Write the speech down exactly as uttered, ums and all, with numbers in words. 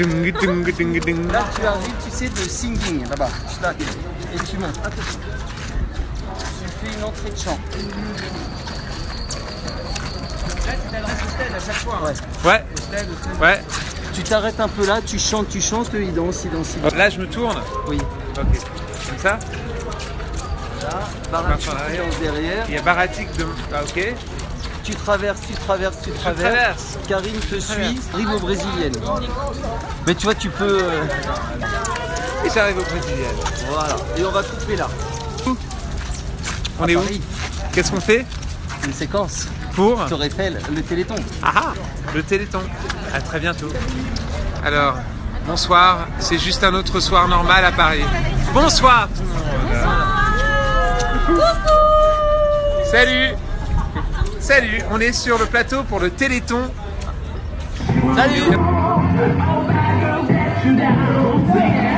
Là, tu arrives, tu sais, de singing, là-bas. Et tu montes. Tu fais une entrée de chant. Là, tu t'adresses au stade à chaque fois. Ouais. Ouais. Au stade, au stade. Ouais. Tu t'arrêtes un peu là, tu chantes, tu chantes, il danse, il danse, il danse. Là, je me tourne. Oui. Ok. Comme ça. Là, Marche Baratik en arrière. qui danse derrière. Il y a Baratik de. Ah, ok. Tu traverses, tu traverses, tu traverses. traverse. Karine te suit, traverse. arrive aux brésiliennes. Mais tu vois, tu peux. euh, Et j'arrive au Brésilien. Voilà. Et on va couper là. On À est où? Paris. Qu'est-ce qu'on fait Une séquence. pour Je te rappelle, le Téléthon. Ah ah, le Téléthon. À très bientôt. Alors, bonsoir. C'est juste un autre soir normal à Paris. Bonsoir tout le monde. Salut. Salut. On est sur le plateau pour le Téléthon. Salut.